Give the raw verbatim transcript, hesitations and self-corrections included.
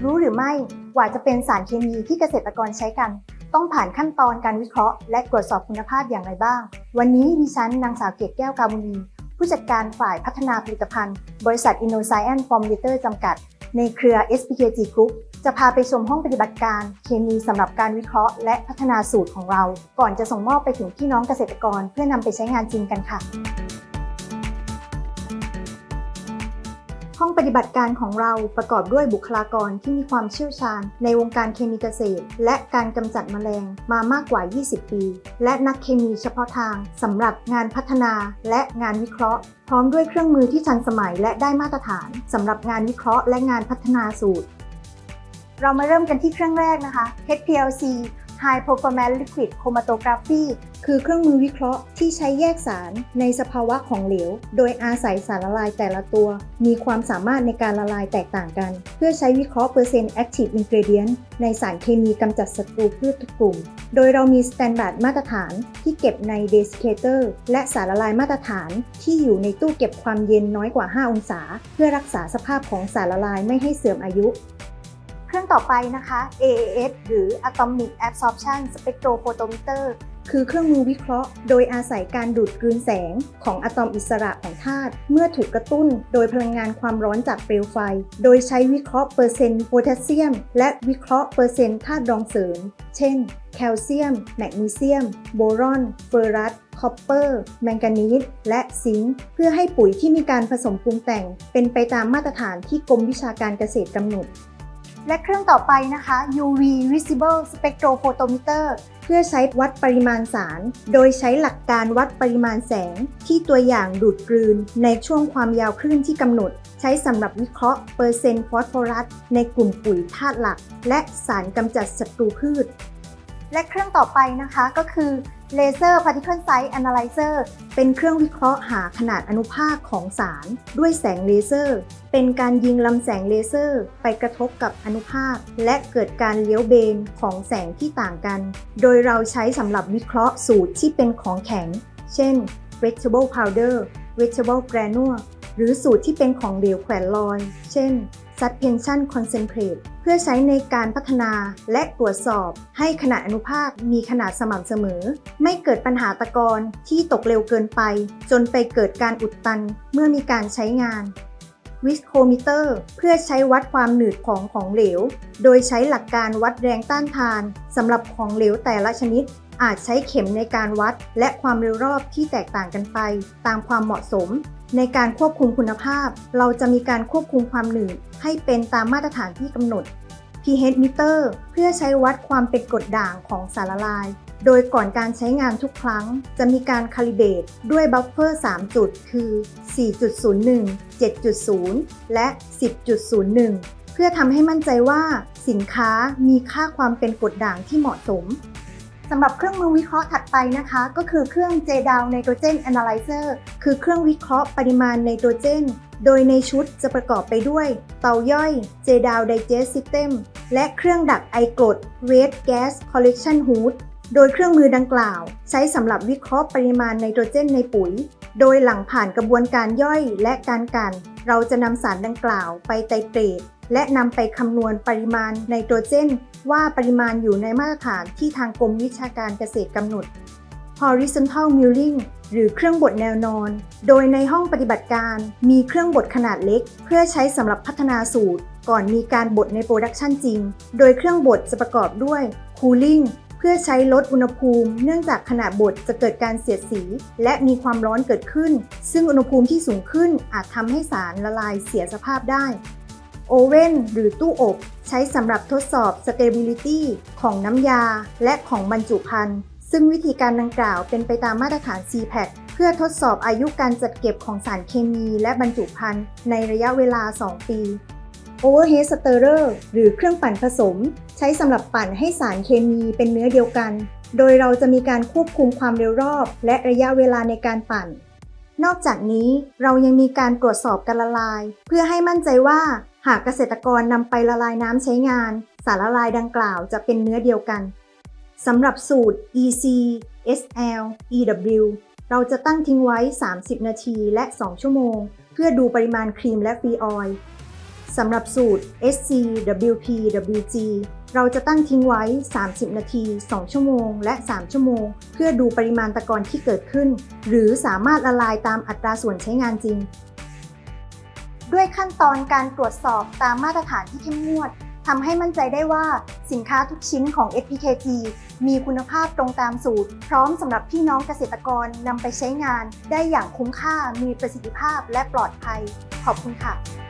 รู้หรือไม่ว่าจะเป็นสารเคมีที่เกษตรกรใช้กันต้องผ่านขั้นตอนการวิเคราะห์และตรวจสอบคุณภาพอย่างไรบ้างวันนี้ดิฉันนางสาวเกศแก้วกามุนีผู้จัดการฝ่ายพัฒนาผลิตภัณฑ์บริษัท InnoScience Formulator จำกัดในเครือ เอส พี เค จี Group จะพาไปชมห้องปฏิบัติการเคมีสำหรับการวิเคราะห์และพัฒนาสูตรของเราก่อนจะส่งมอบไปถึงพี่น้องเกษตรกรเพื่อนำไปใช้งานจริงกันค่ะห้องปฏิบัติการของเราประกอบด้วยบุคลากรที่มีความเชี่ยวชาญในวงการเคมีเกษตรและการกำจัดแมลงมามากกว่า ยี่สิบ ปีและนักเคมีเฉพาะทางสำหรับงานพัฒนาและงานวิเคราะห์พร้อมด้วยเครื่องมือที่ทันสมัยและได้มาตรฐานสำหรับงานวิเคราะห์และงานพัฒนาสูตรเรามาเริ่มกันที่เครื่องแรกนะคะ เอช พี แอล ซี High Performance Liquid Chromatography คือเครื่องมือวิเคราะห์ที่ใช้แยกสารในสภาวะของเหลวโดยอาศัยสารละลายแต่ละตัวมีความสามารถในการละลายแตกต่างกันเพื่อใช้วิเคราะห์เปอร์เซ็นต์ Active Ingredient ในสารเคมีกำจัดศัตรูพืชทุกกลุ่มโดยเรามีสแตนดาร์ดมาตรฐานที่เก็บใน Desiccator และสารละลายมาตรฐานที่อยู่ในตู้เก็บความเย็นน้อยกว่า ห้า องศาเพื่อรักษาสภาพของสารละลายไม่ให้เสื่อมอายุเครื่องต่อไปนะคะ เอ เอ เอส หรือ Atomic Absorption Spectrophotometer คือเครื่องมือวิเคราะห์โดยอาศัยการดูดกลืนแสงของอะตอมอิสระของธาตุเมื่อถูกกระตุ้นโดยพลังงานความร้อนจากเปลวไฟโดยใช้วิเคราะห์เปอร์เซ็นต์โพแทสเซียมและวิเคราะห์เปอร์เซ็นต์ธาตุรองเสริมเช่นแคลเซียมแมกนีเซียมโบรอนเฟอรัสคอปเปอร์แมงกานีสและซิงค์เพื่อให้ปุ๋ยที่มีการผสมปรุงแต่งเป็นไปตามมาตรฐานที่กรมวิชาการเกษตรกำหนดและเครื่องต่อไปนะคะ ยู วี Visible Spectrophotometer เพื่อใช้วัดปริมาณสารโดยใช้หลักการวัดปริมาณแสงที่ตัวอย่างดูดกลืนในช่วงความยาวคลื่นที่กำหนดใช้สำหรับวิเคราะห์เปอร์เซ็นต์ฟอสฟอรัสในกลุ่มปุ๋ยธาตุหลักและสารกำจัดศัตรูพืชและเครื่องต่อไปนะคะก็คือ Laser Particle Size Analyzer เป็นเครื่องวิเคราะห์หาขนาดอนุภาคของสารด้วยแสงเลเซอร์เป็นการยิงลำแสงเลเซอร์ไปกระทบกับอนุภาคและเกิดการเลี้ยวเบนของแสงที่ต่างกันโดยเราใช้สำหรับวิเคราะห์สูตรที่เป็นของแข็งเช่น Vegetable Powder Vegetable Granule หรือสูตรที่เป็นของเหลวแขวนลอยเช่นSuspension Concentrate เพื่อใช้ในการพัฒนาและตรวจสอบให้ขนาดอนุภาคมีขนาดสม่ำเสมอไม่เกิดปัญหาตะกอนที่ตกเร็วเกินไปจนไปเกิดการอุดตันเมื่อมีการใช้งาน Viscometer เพื่อใช้วัดความหนืดของของเหลวโดยใช้หลักการวัดแรงต้านทานสำหรับของเหลวแต่ละชนิดอาจใช้เข็มในการวัดและความเร็วรอบที่แตกต่างกันไปตามความเหมาะสมในการควบคุมคุณภาพเราจะมีการควบคุมความหนืดให้เป็นตามมาตรฐานที่กำหนด พี เอช Meter เพื่อใช้วัดความเป็นกรดด่างของสารละลายโดยก่อนการใช้งานทุกครั้งจะมีการคาลิเบรตด้วยบัฟเฟอร์ สาม จุดคือ สี่จุดศูนย์หนึ่ง เจ็ดจุดศูนย์ และ สิบจุดศูนย์หนึ่ง เพื่อทำให้มั่นใจว่าสินค้ามีค่าความเป็นกรดด่างที่เหมาะสมสำหรับเครื่องมือวิเคราะห์ถัดไปนะคะก็คือเครื่อง เจ ดาว Nitrogen Analyzer คือเครื่องวิเคราะห์ปริมาณไนโตรเจนโดยในชุดจะประกอบไปด้วยเตาย่อย เจ ดาว Digest System และเครื่องดักไอกรด Waste Gas Collection Hood โดยเครื่องมือดังกล่าวใช้สำหรับวิเคราะห์ปริมาณไนโตรเจนในปุ๋ยโดยหลังผ่านกระบวนการย่อยและการกันเราจะนำสารดังกล่าวไปไตรเตรตและนำไปคำนวณปริมาณไนโตรเจนว่าปริมาณอยู่ในมาตรฐานที่ทางกรมวิชาการเกษตรกำหนด Horizontal Milling หรือเครื่องบดแนวนอนโดยในห้องปฏิบัติการมีเครื่องบดขนาดเล็กเพื่อใช้สำหรับพัฒนาสูตรก่อนมีการบดในโปรดักชันจริงโดยเครื่องบดจะประกอบด้วย Cooling เพื่อใช้ลดอุณหภูมิเนื่องจากขณะบดจะเกิดการเสียดสีและมีความร้อนเกิดขึ้นซึ่งอุณหภูมิที่สูงขึ้นอาจทำให้สารละลายเสียสภาพได้โอเว่นหรือตู้อบใช้สำหรับทดสอบ Stability ของน้ำยาและของบรรจุภัณฑ์ซึ่งวิธีการดังกล่าวเป็นไปตามมาตรฐาน ซี แพค เพื่อทดสอบอายุการจัดเก็บของสารเคมีและบรรจุภัณฑ์ในระยะเวลา สอง ปี Overhead Stirrer หรือเครื่องปั่นผสมใช้สำหรับปั่นให้สารเคมีเป็นเนื้อเดียวกันโดยเราจะมีการควบคุมความเร็วรอบและระยะเวลาในการปั่นนอกจากนี้เรายังมีการตรวจสอบการละลายเพื่อให้มั่นใจว่าหากเกษตรกรนำไปละลายน้ำใช้งานสารละลายดังกล่าวจะเป็นเนื้อเดียวกันสำหรับสูตร อี ซี เอส แอล อี ดับเบิลยู เราจะตั้งทิ้งไว้สามสิบนาทีและสองชั่วโมงเพื่อดูปริมาณครีมและฟรีออยล์สำหรับสูตร เอส ซี ดับเบิลยู พี ดับเบิลยู จี เราจะตั้งทิ้งไว้ สามสิบ นาที สอง ชั่วโมง และ สาม ชั่วโมง เพื่อดูปริมาณตะกอนที่เกิดขึ้น หรือสามารถละลายตามอัตราส่วนใช้งานจริง ด้วยขั้นตอนการตรวจสอบตามมาตรฐานที่เข้มงวดทำให้มั่นใจได้ว่าสินค้าทุกชิ้นของ เอส พี เค จี มีคุณภาพตรงตามสูตรพร้อมสำหรับพี่น้องเกษตรกรนำไปใช้งานได้อย่างคุ้มค่ามีประสิทธิภาพและปลอดภัยขอบคุณค่ะ